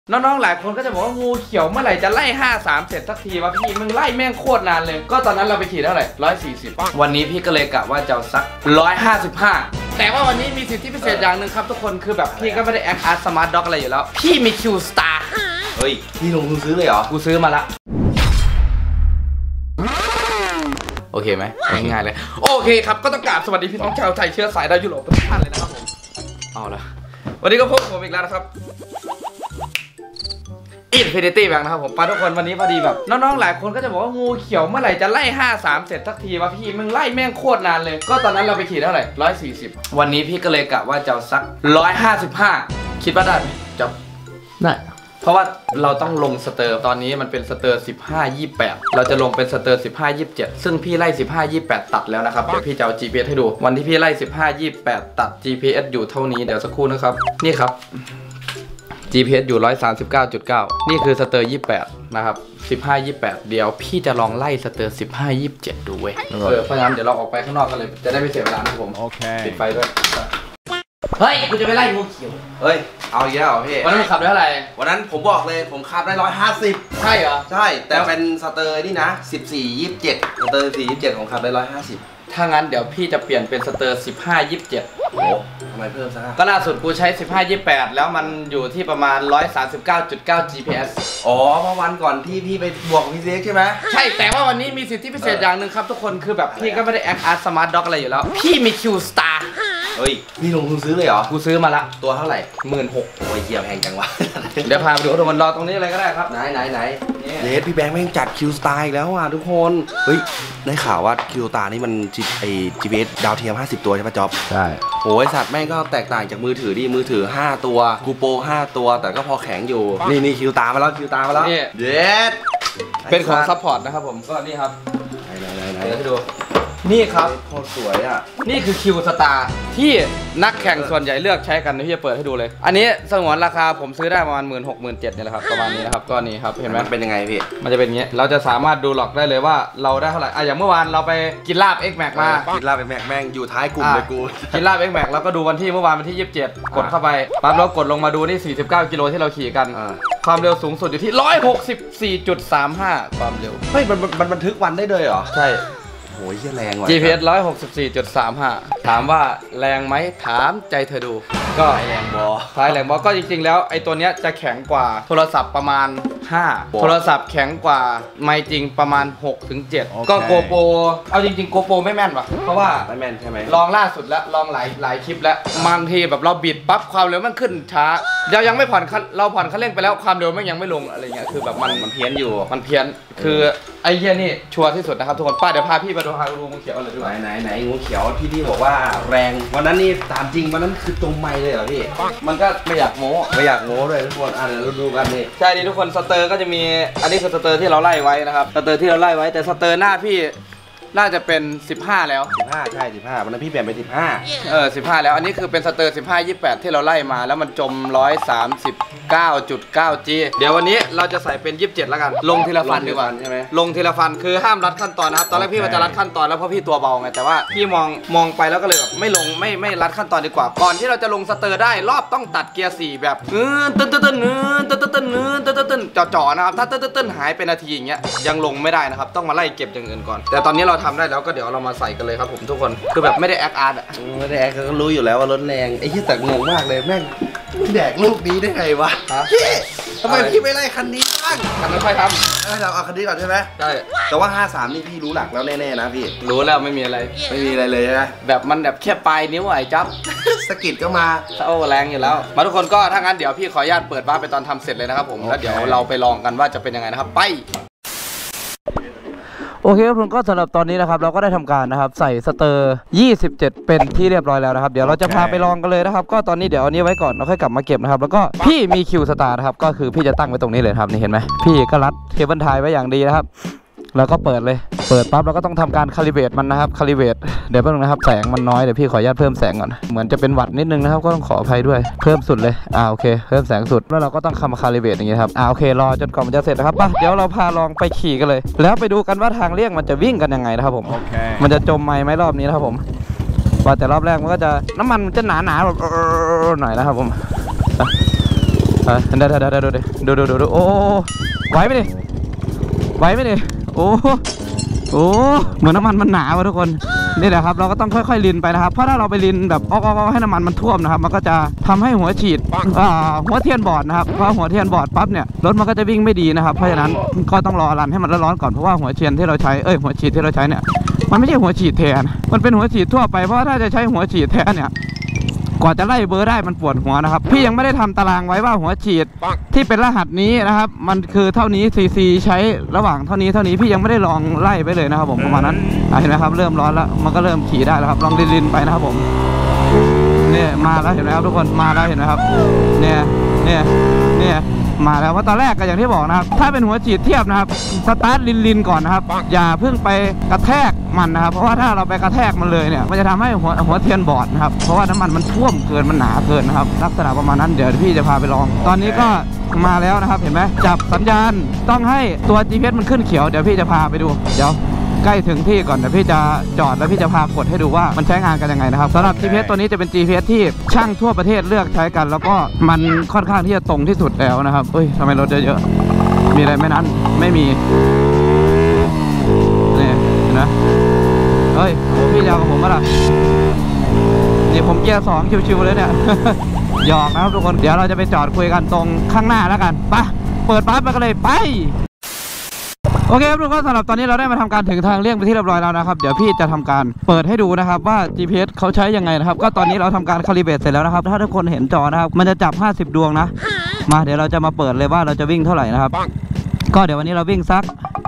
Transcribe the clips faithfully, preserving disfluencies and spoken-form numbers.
น้องๆหลายคนก็จะบอกว่างูเขียวเมื่อไหร่จะไล่ห้าสามเสร็จสักทีวะพี่มึงไล่แม่งโคตรนานเลยก็ตอนนั้นเราไปขี่เท่าไหร่ร้อยสี่สิบวันนี้พี่ก็เลยกะว่าจะสักร้อยห้าสิบห้าแต่ว่าวันนี้มีสิทธิพิเศษอย่างหนึ่งครับทุกคนคือแบบพี่ก็ไม่ได้แอคอาร์ตสมาร์ทด็อกอะไรอยู่แล้วพี่มีคิวสตาร์เฮ้ยพี่ลงทุนซื้อเลยเหรอกูซื้อมาละโอเคไหมง่ายๆเลยโอเคครับก็ต้องกราบสวัสดีพี่น้องชาวไทยเชื้อสายดาวยุโรปทุกท่านเลยนะครับผมเอาละวันนี้ก็พบผมอีกแล้วนะครับอินฟินิตี้แบงค์นะครับผมปาทุกคนวันนี้พอดีแบบน้องๆหลายคนก็จะบอกว่างูเขียวเมื่อไหร่จะไล่ห้าสามเสร็จสักทีวะพี่มึงไล่แม่งโคตรนานเลยก็ตอนนั้นเราไปขี่เท่าไหร่ร้อยสี่สิบวันนี้พี่ก็เลยกะว่าจะสักร้อยห้าสิบห้าคิดว่าได้ไหมจบได้เพราะว่าเราต้องลงสเตอร์ตอนนี้มันเป็นสเตอร์สิบห้า ยี่สิบแปดเราจะลงเป็นสเตอร์สิบห้า ยี่สิบเจ็ดซึ่งพี่ไล่สิบห้า ยี่สิบแปดตัดแล้วนะครับเดี๋ยวพี่จะเอา จี พี เอส ให้ดูวันที่พี่ไล่สิบห้า ยี่สิบแปดตัด จี พี เอส อยู่เท่านี้เดี๋ยวสักครู่นะครับนี่ครับ จี พี เอส อยู่ หนึ่งร้อยสามสิบเก้าจุดเก้า นี่คือสเตอร์ยี่สิบแปดนะครับสิบห้า ยี่สิบแปดเดี๋ยวพี่จะลองไล่สเตอร์สิบห้า ยี่สิบเจ็ดดูเว้ยเออเพราะฉะนั้นเดี๋ยวเราออกไปข้างนอกกันเลยจะได้ไม่เสียเวลานะผมโอเคปิดไฟด้วยเฮ้ยกูจะไปไล่งูเขียวเฮ้ยเอาเยอะเหรอพี่วันนั้นขับได้เท่าไหร่วันนั้นผมบอกเลยผมขับได้ร้อยห้าสิบใช่เหรอใช่แต่เป็นสเตอร์นี่นะสิบสี่ ยี่สิบเจ็ดสเตอร์สิบสี่ ยี่สิบเจ็ดผมขับได้ร้อยห้าสิบถ้างั้นเดี๋ยวพี่จะเปลี่ยนเป็นสเตอร์สิบห้า ยี่สิบเจ็ดโอ้ทำไมเพิ่มซะก็ล่าสุดกูใช้สิบห้า ยี่สิบแปดแล้วมันอยู่ที่ประมาณ หนึ่งร้อยสามสิบเก้าจุดเก้า จี พี เอสอ๋อเมื่อวันก่อนที่พี่ไปบวกพี่เซ็กใช่ไหมใช่แต่ว่าวันนี้มีสิทธิพิเศษอย่างหนึ่งครับทุกคนคือแบบพี่ก็ไม่ได้แอคอาร์ตสมาร์ทด็อกอะไรอยู่แล้วพี่มีคิวสตาร์เฮ้ยพี่ลงทุนซื้อเลยเหรอกูซื้อมาละตัวเท่าไหร่หมื่นหกโอ้ยเกียร์แพงจังวะเดี๋ยวพาไปดูทุกคนรอตรงนี้เลยก็ได้ครับไหนไหนไหนเลสพี่แบงค์แม่งจัดคิวสตาร์อีกแล้วอ่ะทุกคนเฮ้ยได้ข่าวว่าคิวสตาร์นี่มันไอ จี พี เอส ดาวเทียมห้าสิบตัวใช่ปะจ๊อบใช่โอ้ยสัตว์แม่งก็แตกต่างจากมือถือดิมือถือห้าตัวกูโปรห้าตัวแต่ก็พอแข็งอยู่นี่นี่คิวตามาแล้วคิวตามาแล้วเด็ดเป็นของซัพพอร์ตนะครับผมก็นี่ครับไหนไหนไหนให้ดูนี่ครับโคตรสวยอ่ะนี่คือคิวสตาร์ที่นักแข่งส่วนใหญ่เลือกใช้กันพี่จะเปิดให้ดูเลยอันนี้สงวนราคาผมซื้อได้ประมาณหมื่นหกหมื่นเจ็ดเนี่ยแหละครับประมาณนี้นะครับก็นี้ครับเห็นไหมเป็นยังไงพี่มันจะเป็นอย่างเงี้ยเราจะสามารถดูหลอกได้เลยว่าเราได้เท่าไหร่อ่ะอย่างเมื่อวานเราไปกินลาบ X Max มากินลาบ X Max แม่งอยู่ท้ายกลุ่มเลยกูกินลาบ X Max แล้วก็ดูวันที่เมื่อวานวันที่ยี่สิบเจ็ดกดเข้าไปปั๊บแล้วกดลงมาดูนี่สี่สิบเก้ากิโลที่เราขี่กันความเร็วสูงสุดอยู่ที่หนึ่งร้อยหกสิบสี่จุดสามห้าความเร็วเฮ้ยมันมันบันทึกวันได้เลยเหรอใช่โอ้ยแรงว่ะจี พี เอส หนึ่งร้อยหกสิบสี่จุดสามห้า ถามว่าแรงไหมถามใจเธอดูก็แรงบอสายแรงบอก็จริงๆแล้วไอ้ตัวเนี้ยจะแข็งกว่าโทรศัพท์ประมาณห้าโทรศัพท์แข็งกว่าไมค์จริงประมาณ หกถึงเจ็ด ก็โกโปรเอาจริงๆโกโปรไม่แม่นว่ะเพราะว่าไม่แม่นใช่ไหมลองล่าสุดแล้วลองหลายหลายคลิปแล้วบางทีแบบเราบิดปั๊บความเร็วมันขึ้นช้าเรายังไม่ผ่อนเราผ่อนคันเร่งไปแล้วความเร็วมันยังไม่ลงอะไรเงี้ยคือแบบมันมันเพี้ยนอยู่มันเพี้ยนคือไอ้เหี้ยนี่ชัวร์ที่สุดนะครับทุกคนป้าเดี๋ยวพาพี่ไปดูพาดูงูเขียวเลยด้วยไหนไหนงูเขียวที่พี่บอกว่าแรงวันนั้นนี่ตามจริงวันนั้นคือตรงไมค์เลยเหรอพี่มันก็ไม่อยากโม้ไม่อยากโม้เลยทุกคนอ่ะเดี๋ยวเราดูกันนี่ใช่ดิทุกคนสเตอร์ก็จะมีอันนี้คือสเตอร์ที่เราไล่ไว้นะครับสเตอร์ที่เราไล่ไว้แต่สเตอร์หน้าพี่น่าจะเป็นสิบห้าแล้วสิบห้าใช่สิบห้าวันนั้นพี่เปลี่ยนเป็นสิบห้าเออสิบห้าแล้วอันนี้คือเป็นสเตอร์สิบห้า ยี่สิบแปดที่เราไล่มาแล้วมันจม หนึ่งร้อยสามสิบเก้าจุดเก้า จี เดี๋ยววันนี้เราจะใส่เป็นยี่สิบเจ็ดแล้วกันลงทีละฟันดีกว่าใช่ไหมลงทีละฟันคือห้ามรัดขั้นตอนนะครับตอนแรกพี่มันจะรัดขั้นตอนแล้วเพราะพี่ตัวเบาไงแต่ว่าพี่มองมองไปแล้วก็เลยแบบไม่ลงไม่ไม่รัดขั้นตอนดีกว่าก่อนที่เราจะลงสเตอร์ได้รอบต้องตัดเกียร์สี่แบบเออตึ้นตึ้นตึ้นตึ้นตึ้นตึ้นตึ้นตึ้นตึ้นจ่อๆนะครับถ้าตึ้นตึ้นหายเป็นนาทีอย่างเงี้ยยังลงไม่ได้นะครับต้องมาไล่เก็บอย่างอื่นก่อนแต่ตอนนี้เราทำได้แล้วก็เดี๋ยวเรามาใส่กันเลยครับผมทุกคนคือแบบไม่ได้แอคอาร์ตอ่ะไม่ได้แอคก็รู้อยู่แล้วว่ารถแรงไอ้ที่แต่งงมากเลยแม่งแดกลูกนี้ได้ไงวะพี่ทำไมพี่ไม่ไล่คันนี้บ้างคันไม่ค่อยทำไม่ทำเอาคันนี้ก่อนใช่ไหมใช่แต่ว่าห้าสามนี่พี่รู้หลักแล้วแน่ๆนะพี่รู้แล้วไม่มีอะไรไม่มีอะไรเลยนะแบบมันแบบแค่ปลายนิ้วไอ้จับสกิดก็มาโอ้แรงอยู่แล้วมาทุกคนก็ถ้างั้นเดี๋ยวพี่ขออนุญาตเปิดบ้านไปตอนทำเสร็จเลยนะครับผมแล้วเดี๋ยวเราไปลองกันว่าจะเป็นยังไงนะครับไปโอเคครับทุกคนก็สำหรับตอนนี้นะครับเราก็ได้ทำการนะครับใส่สเตอร์ยี่สิบเจ็ดเป็นที่เรียบร้อยแล้วนะครับเดี๋ยวเราจะพาไปลองกันเลยนะครับก็ตอนนี้เดี๋ยวอันนี้ไว้ก่อนเราค่อยกลับมาเก็บนะครับแล้วก็พี่มีคิวสตาร์นะครับก็คือพี่จะตั้งไว้ตรงนี้เลยครับนี่เห็นไหมพี่ก็รัดเคเบิลไทยไว้อย่างดีนะครับแล้วก็เปิดเลยเปิดปั๊บเราก็ต้องทำการคาลิเบรตมันนะครับคาลิเบรตเดี๋ยวแป๊บนึงนะครับแสงมันน้อยเดี๋ยวพี่ขออนุญาตเพิ่มแสงก่อนเหมือนจะเป็นหวัดนิดนึงนะครับก็ต้องขออภัยด้วยเพิ่มสุดเลยอ่าโอเคเพิ่มแสงสุดแล้วเราก็ต้องทำคาลิเบรตอย่างงี้ครับอ่าโอเครอจนกว่ามันจะเสร็จนะครับป่ะเดี๋ยวเราพาลองไปขี่กันเลยแล้วไปดูกันว่าทางเลี่ยงมันจะวิ่งกันยังไงนะครับผมมันจะจมไหมไหมรอบนี้นะครับผมว่าแต่รอบแรกมันก็จะน้ำมันจะหนาๆแบบหน่อยนะครับผม โอเดี๋ยวเดี๋ยวเดี๋ยวดูดูดูดูโอ้ไหวไหมดิไหวไหมดิโอ้โอ้เหมือนน้ำมันมันหนาวะทุกคนนี่แหละครับเราก็ต้องค่อยๆลินไปนะครับเพราะถ้าเราไปลินแบบออกๆให้น้ำมันมันท่วมนะครับมันก็จะทำให้หัวฉีดหัวเทียนบอดนะครับเพราะหัวเทียนบอดปั๊บเนี่ยรถมันก็จะวิ่งไม่ดีนะครับเพราะฉะนั้นก็ต้องรอรันให้มันร้อนๆก่อนเพราะว่าหัวเทียนที่เราใช้เอ้ยหัวฉีดที่เราใช้เนี่ยมันไม่ใช่หัวฉีดแทนมันเป็นหัวฉีดทั่วไปเพราะว่าถ้าจะใช้หัวฉีดแทนเนี่ยกว่าจะไล่เบอร์ได้มันปวดหัวนะครับพี่ยังไม่ได้ทำตารางไว้ว่าหัวฉีดที่เป็นรหัสนี้นะครับมันคือเท่านี้ซีซีใช้ระหว่างเท่านี้เท่านี้พี่ยังไม่ได้ลองไล่ไปเลยนะครับผมประมาณนั้นเห็นไหมครับเริ่มร้อนแล้วมันก็เริ่มขี่ได้แล้วครับลองลินๆไปนะครับผมเนี่ยมาแล้วเห็นไหมครับทุกคนมาแล้วเห็นไหมครับเนี่ยเนี่ยเนี่ยมาแล้วเพราะตอนแรกก็อย่างที่บอกนะครับถ้าเป็นหัวฉีดเทียบนะครับสตาร์ทลินๆก่อนนะครับอย่าเพิ่งไปกระแทกมันนะครับเพราะว่าถ้าเราไปกระแทกมันเลยเนี่ยมันจะทำให้หัวหัวเทียนบอดนะครับเพราะว่าน้ำมันมันท่วมเกินมันหนาเกินนะครับลักษณะประมาณนั้นเดี๋ยวพี่จะพาไปลองตอนนี้ก็มาแล้วนะครับเห็นไหมจับสัญญาณต้องให้ตัว จี พี เอส มันขึ้นเขียวเดี๋ยวพี่จะพาไปดูเดี๋ยวใกล้ถึงที่ก่อนเดี๋ยวพี่จะจอดแล้วพี่จะพากดให้ดูว่ามันใช้งานกันยังไงนะครับสำหรับ จี พี เอส ตัวนี้จะเป็น จี พี เอส ที่ช่างทั่วประเทศเลือกใช้กันแล้วก็มันค่อนข้างที่จะตรงที่สุดแล้วนะครับเอ้ยทำไมรถเยอะๆมีอะไรไหมนั้นไม่มีนี่เห็นไหมเฮ้ยพี่ยาวกับผมปะล่ะนี่ผมเกียร์สองชิวๆเลยเนี่ย หยอกนะครับทุกคนเดี๋ยวเราจะไปจอดคุยกันตรงข้างหน้าแล้วกันไปเปิดปั๊บไปกันเลยไปโอเคครับทุกคนสำหรับตอนนี้เราได้มาทำการถึงทางเลี่ยงไปที่เรียบร้อยแล้วนะครับเดี๋ยวพี่จะทำการเปิดให้ดูนะครับว่า จี พี เอส เขาใช้ยังไงนะครับก็ตอนนี้เราทำการคาลิเบรตเสร็จแล้วนะครับถ้าทุกคนเห็นจอนะครับมันจะจับห้าสิบดวงนะมาเดี๋ยวเราจะมาเปิดเลยว่าเราจะวิ่งเท่าไหร่นะครับก็เดี๋ยววันนี้เราวิ่งสัก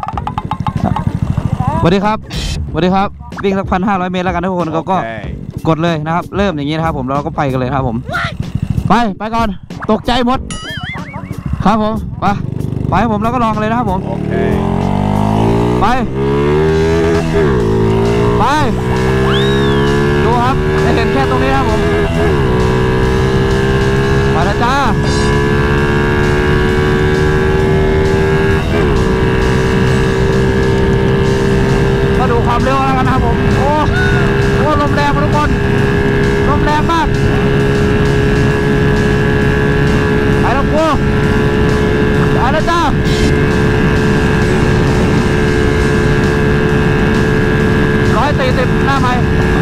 สวัสดีครับสวัสดีครับวิ่งสักพันห้าร้อยเมตรแล้วกันทุกคนก็ก็กดเลยนะครับเริ่มอย่างนี้นะครับผมเราก็ไปกันเลยครับผมไปไปก่อนตกใจหมดครับผมไปไปผมเราก็ลองเลยนะครับผมไปไปดูครับจะเห็นแค่ตรงนี้นะครับผมไปแล้วจ้าก็ดูความเร็วแล้วกันนะครับผมโอ้โหลมแรงทุกคนลมแรงมากไปแล้วกูไปแล้วจ้าร้อยสี่สิบหน้าไม้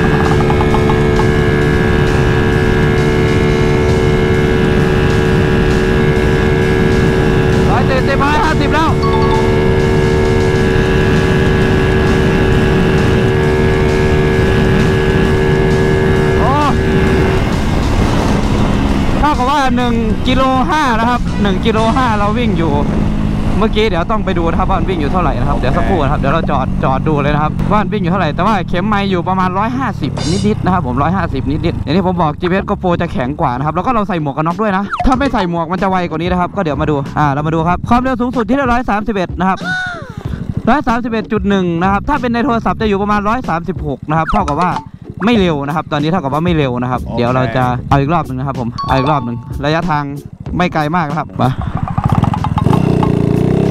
ร้อยสี่สิบร้อยห้าสิบแล้วโอ้เท่ากับว่าหนึ่งกิโลห้านะครับหนึ่งกิโลห้าเราวิ่งอยู่เมื่อกี้เดี๋ยวต้องไปดูนะครับว่ามันวิ่งอยู่เท่าไหร่นะครับเดี๋ยวสักครู่นะครับเดี๋ยวเราจอดจอดดูเลยนะครับว่ามันวิ่งอยู่เท่าไหร่แต่ว่าเข็มไมล์อยู่ประมาณร้อยห้าสิบนิดๆนะครับผมร้อยห้าสิบนิดๆอย่างที่ผมบอก จี พี เอส GoPro จะแข็งกว่านะครับแล้วก็เราใส่หมวกกันน็อกด้วยนะถ้าไม่ใส่หมวกมันจะไวกว่านี้นะครับก็เดี๋ยวมาดูอ่าเรามาดูครับความเร็วสูงสุดที่ร้อยสามสิบเอ็ดนะครับร้อยสามสิบเอ็ดจุดหนึ่งนะครับถ้าเป็นในโทรศัพท์จะอยู่ประมาณร้อยสามสิบหกนะครับเท่ากับว่าไม่เร็วนะครับตอนนี้เท่ากับว่าไม่เร็วนะครับ okay. เดี๋ยวเราจะเอาอีกรอบหนึ่งนะครับผมเอาอีกรอบหนึ่งระยะทางไม่ไกลมากครับไปไป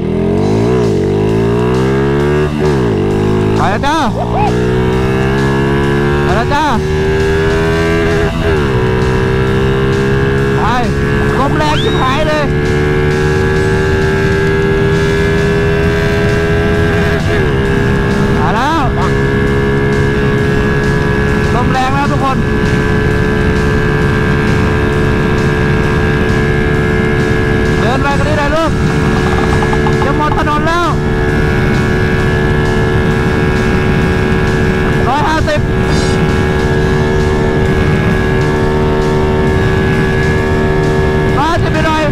ไปแล้วจ้าไปแล้วจ้าไปลมแรงชิบหายเลยมาแล้วลมแรงแล้วทุกคนเดินไปกันได้เลยลูกจะหมดถนนแล้วร้อยห้าสิบร้อยสิบไปหน่อย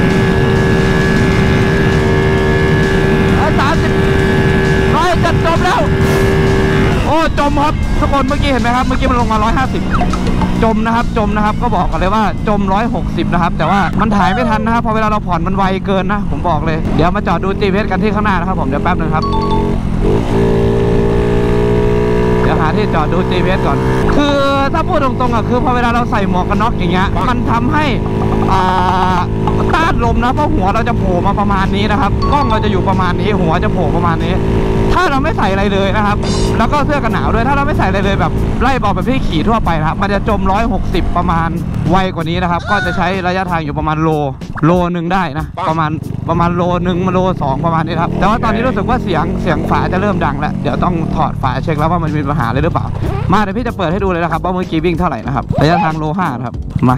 ร้อยสามสิบร้อยจะจมแล้วโอ้จมครับทุกคนเมื่อกี้เห็นไหมครับเมื่อกี้มันลงมาร้อยห้าสิบจมนะครับจมนะครับก็บอกกันเลยว่าจมร้อยหกสิบนะครับแต่ว่ามันถ่ายไม่ทันนะครับพอเวลาเราผ่อนมันไวเกินนะผมบอกเลยเดี๋ยวมาจอดดู จี พี เอส กันที่ข้างหน้านะครับผมเดี๋ยวแป๊บนึงครับเดี๋ยวหาที่จอดดู จี พี เอส ก่อนคือถ้าพูดตรงๆอ่ะคือพอเวลาเราใส่หมวกกันน็อกอย่างเงี้ยมันทำให้อ่าต้านลมนะเพราะหัวเราจะโผล่มาประมาณนี้นะครับกล้องเราจะอยู่ประมาณนี้หัวจะโผล่ประมาณนี้ถ้าถ้าเราไม่ใส่อะไรเลยนะครับแล้วก็เสื้อกันหนาวด้วยถ้าเราไม่ใส่อะไรเลยแบบไล่บอกแบบที่ขี่ทั่วไปนะครับมันจะจมร้อยหกสิบประมาณไวกว่านี้นะครับก็จะใช้ระยะทางอยู่ประมาณโลโลหนึ่งได้นะประมาณประมาณโลหนึ่งมาโลสองประมาณนี้ครับแต่ว่าตอนนี้รู้สึกว่าเสียงเสียงฝาจะเริ่มดังแล้วเดี๋ยวต้องถอดฝาเช็คแล้วว่ามันมีปัญหาเลยหรือเปล่ามาเดี๋ยวพี่จะเปิดให้ดูเลยนะครับว่าเมื่อกี้วิ่งเท่าไหร่นะครับระยะทางโลห้าครับมา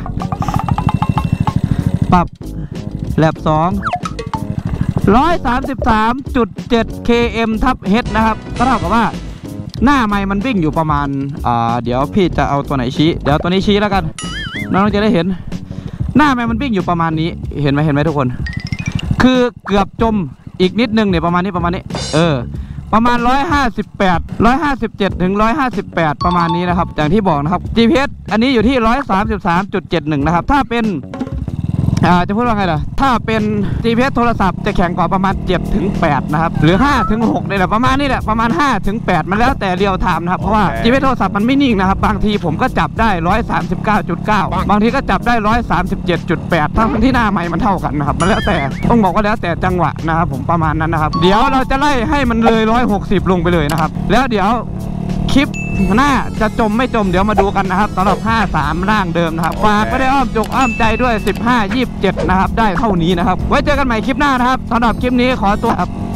ปรับแลบสองร้อยสามสิบสามจุดเจ็ด เค เอ็ม ทับ H นะครับก็เท่ากับว่าหน้าไมค์มันวิ่งอยู่ประมาณอ่าเดี๋ยวพี่จะเอาตัวไหนชี้เดี๋ยวตัวนี้ชี้แล้วกันน้องจะได้เห็นหน้าไมค์มันวิ่งอยู่ประมาณนี้เห็นไหมเห็นไหมทุกคนคือเกือบจมอีกนิดนึงเนี่ยประมาณนี้ประมาณนี้เออประมาณหนึ่งร้อยห้าสิบแปด หนึ่งร้อยห้าสิบเจ็ดถึงหนึ่งร้อยห้าสิบแปดประมาณนี้นะครับอย่างที่บอกนะครับ จี พี เอส อันนี้อยู่ที่ หนึ่งร้อยสามสิบสามจุดเจ็ดหนึ่ง นะครับถ้าเป็นอ่าจะพูดว่าไงล่ะถ้าเป็น จี พี เอส โทรศัพท์จะแข็งกว่าประมาณเจ็ดถึงแปดนะครับหรือห้าถึงหกนี่แหละประมาณนี้แหละประมาณห้าถึงแปดมันแล้วแต่เรียลไทม์นะครับเพราะว่า จี พี เอส โทรศัพท์มันไม่นิ่งนะครับบางทีผมก็จับได้ หนึ่งร้อยสามสิบเก้าจุดเก้า บางทีก็จับได้ หนึ่งร้อยสามสิบเจ็ดจุดแปด ทั้งที่หน้าไมค์มันเท่ากันนะครับมันแล้วแต่ต้องบอกว่าแล้วแต่จังหวะนะครับผมประมาณนั้นนะครับเดี๋ยวเราจะไล่ให้มันเลยหนึ่งร้อยหกสิบลงไปเลยนะครับแล้วเดี๋ยวคลิปหน้าจะจมไม่จมเดี๋ยวมาดูกันนะครับสำหรับห้าสามร่างเดิมนะครับฝากไม่ได้อ้อมจกอ้อมใจด้วยสิบห้า ยี่สิบเจ็ดนะครับได้เท่านี้นะครับไว้เจอกันใหม่คลิปหน้านะครับสำหรับคลิปนี้ขอตัวครับ